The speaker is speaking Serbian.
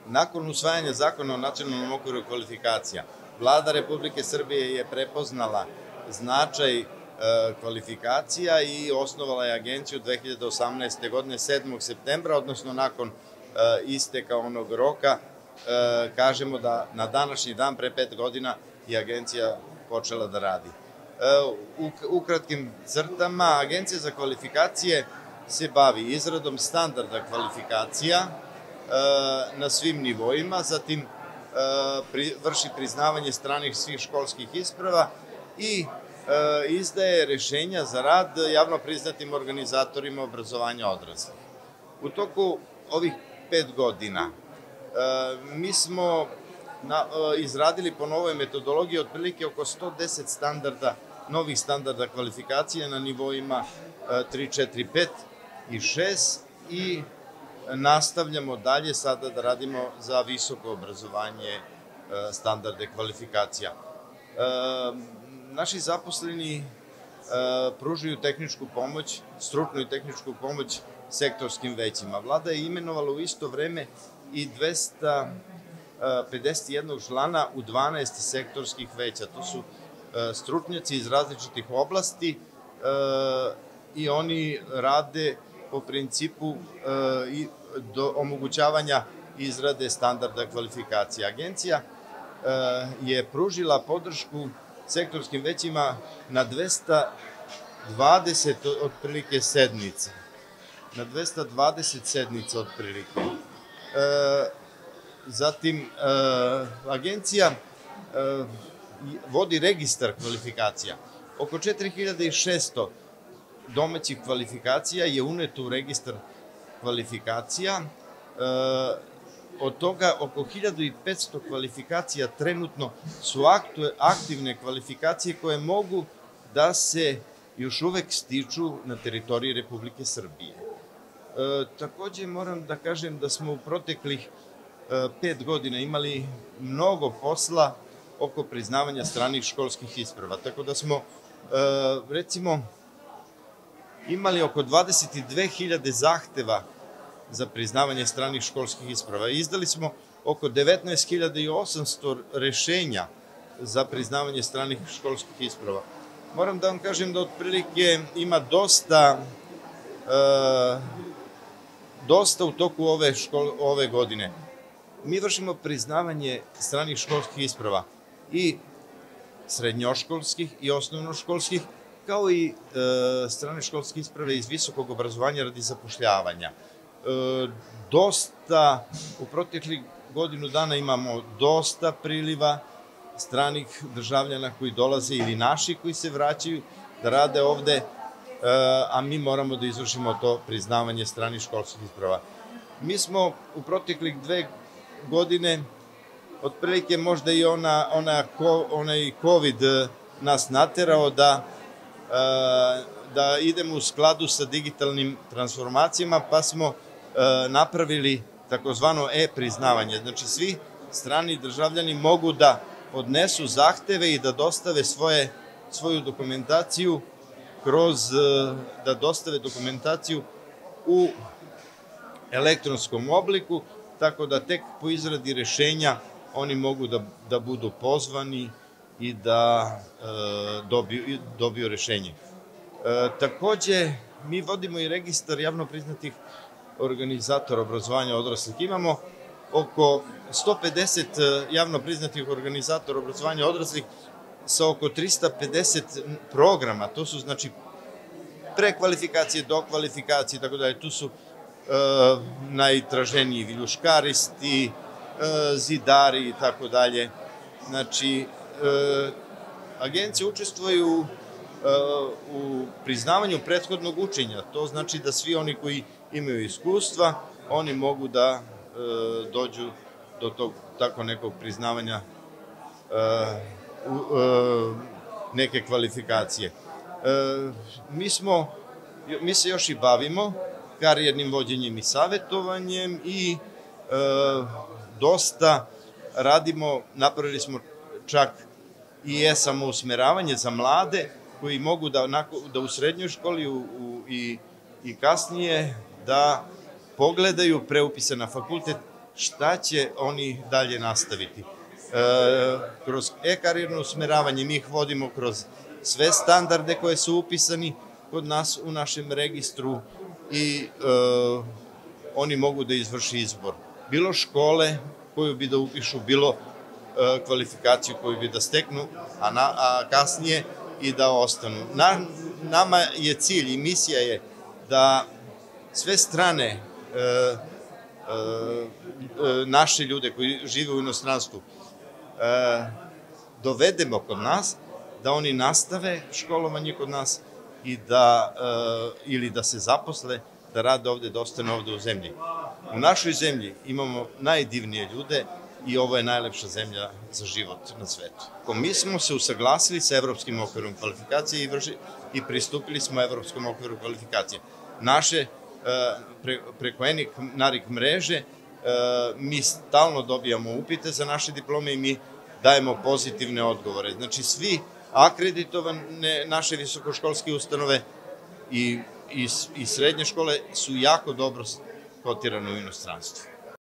Nakon usvajanja zakona o nacionalnom okviru kvalifikacija, Vlada Republike Srbije je prepoznala značaj kvalifikacija i osnovala je agenciju 2018. godine 7. septembra, odnosno nakon isteka onog roka, kažemo da na današnji dan pre 5 godina je agencija počela da radi. U kratkim crtama, Agencija za kvalifikacije se bavi izradom standarda kvalifikacija na svim nivoima, zatim vrši priznavanje stranih svih školskih isprava i izdaje rešenja za rad javno priznatim organizatorima obrazovanja odraslih. U toku ovih 5 godina mi smo izradili po novoj metodologiji otprilike oko 110 standarda, novih standarda kvalifikacije na nivoima 3, 4, 5 i 6 i nastavljamo dalje sada da radimo za visoko obrazovanje standarde kvalifikacija. Naši zaposleni pružaju tehničku pomoć, stručnu i tehničku pomoć sektorskim većima. Vlada je imenovala u isto vreme i 251 člana u 12 sektorskih veća. To su stručnjaci iz različitih oblasti i oni rade po principu omogućavanja izrade standarda kvalifikacija. Agencija je pružila podršku sektorskim većima na 220 otprilike sednica. Na 220 sednica otprilike. Zatim, agencija vodi registar kvalifikacija. Oko 4600 domaćih kvalifikacija je uneto u registar kvalifikacija. Od toga oko 1500 kvalifikacija trenutno su aktivne kvalifikacije koje mogu da se još uvek stiču na teritoriji Republike Srbije. Takođe moram da kažem da smo u proteklih 5 godina imali mnogo posla oko priznavanja stranih školskih isprava. Tako da smo, recimo, imali oko 22.000 zahteva za priznavanje stranih školskih isprava. Izdali smo oko 19.800 rešenja za priznavanje stranih školskih isprava. Moram da vam kažem da otprilike ima dosta u toku ove godine. Mi vršimo priznavanje stranih školskih isprava i srednjoškolskih i osnovnoškolskih, kao i strane školske isprave iz visokog obrazovanja radi zapošljavanja. U proteklih godinu dana imamo dosta priliva stranih državljana koji dolaze ili naši koji se vraćaju da rade ovde, a mi moramo da izvršimo to priznavanje stranih školskih isprava. Mi smo u proteklih 2 godine, otprilike možda i onaj COVID nas naterao da idemo u skladu sa digitalnim transformacijama, pa smo napravili takozvano e-priznavanje. Znači, svi strani državljani mogu da podnesu zahteve i da dostave svoju dokumentaciju u elektronskom obliku, tako da tek po izradi rešenja oni mogu da budu pozvani i da dobiju rešenje. Takođe, mi vodimo i registar javno priznatih organizatora obrazovanja odraslih. Imamo oko 150 javno priznatih organizatora obrazovanja odraslih sa oko 350 programa. To su, znači, prekvalifikacije, dokvalifikacije, tako da tu su najtraženiji viljuškaristi, zidari i tako dalje. Znači, agencije učestvuju u priznavanju prethodnog učenja. To znači da svi oni koji imaju iskustva, oni mogu da dođu do tog tako nekog priznavanja neke kvalifikacije. Mi se još i bavimo karijernim vođenjem i savetovanjem i dosta radimo, napravili smo čak i samousmeravanje za mlade koji mogu da u srednjoj školi i kasnije da pogledaju preupise na fakultet šta će oni dalje nastaviti. Kroz e-karijerno usmeravanje mi ih vodimo kroz sve standarde koje su upisani kod nas u našem registru i oni mogu da izvrši izbor. Bilo škole koju bi da upišu, bilo kvalifikaciju koju bi da steknu, a kasnije i da ostanu. Nama je cilj i misija je da sve strane naše ljude koji žive u inostranstvu dovedemo kod nas, da oni nastave školovanje kod nas i ili da se zaposle, da rade ovde, da ostane ovde u zemlji. U našoj zemlji imamo najdivnije ljude i ovo je najlepša zemlja za život na svetu. Mi smo se usaglasili sa Evropskim okvirom kvalifikacije i pristupili smo Evropskom okviru kvalifikacije. Naše, preko NARIC mreže, mi stalno dobijamo upite za naše diplome i mi dajemo pozitivne odgovore. Znači, svi akreditovane naše visokoškolske ustanove i srednje škole su jako dobro kotirane u inostranstvu.